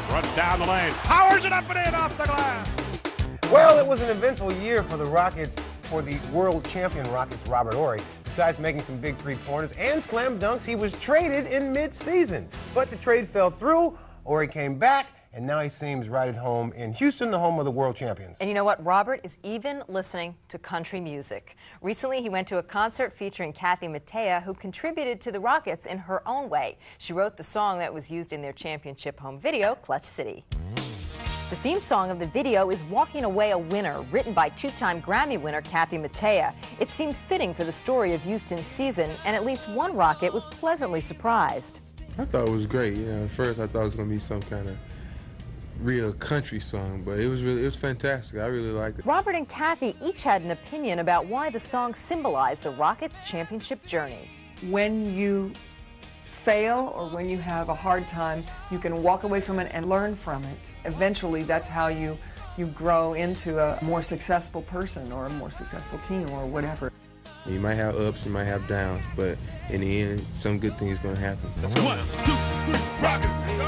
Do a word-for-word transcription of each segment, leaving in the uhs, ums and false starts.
Clark runs down the lane, powers it up and in off the glass. Well, it was an eventful year for the Rockets, for the world champion Rockets, Robert Horry. Besides making some big three-pointers and slam dunks, he was traded in mid-season. But the trade fell through, Horry came back, and now he seems right at home in Houston, the home of the world champions. And you know what? Robert is even listening to country music. Recently, he went to a concert featuring Kathy Mattea, who contributed to the Rockets in her own way. She wrote the song that was used in their championship home video, Clutch City. The theme song of the video is Walking Away a Winner, written by two-time Grammy winner Kathy Mattea. It seemed fitting for the story of Houston's season, and at least one Rocket was pleasantly surprised. I thought it was great. You know, at first I thought it was going to be some kind of real country song, but it was really, it was fantastic. I really liked it. Robert and Kathy each had an opinion about why the song symbolized the Rockets' championship journey. When you fail or when you have a hard time, you can walk away from it and learn from it. Eventually, that's how you, you grow into a more successful person or a more successful team or whatever. You might have ups, you might have downs, but in the end, some good things going to happen. Let's go. One, two, three, Rockets.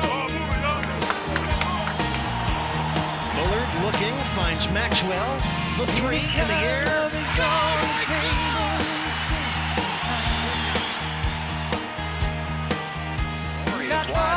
Bullard looking, finds Maxwell. The three in the air. Warriors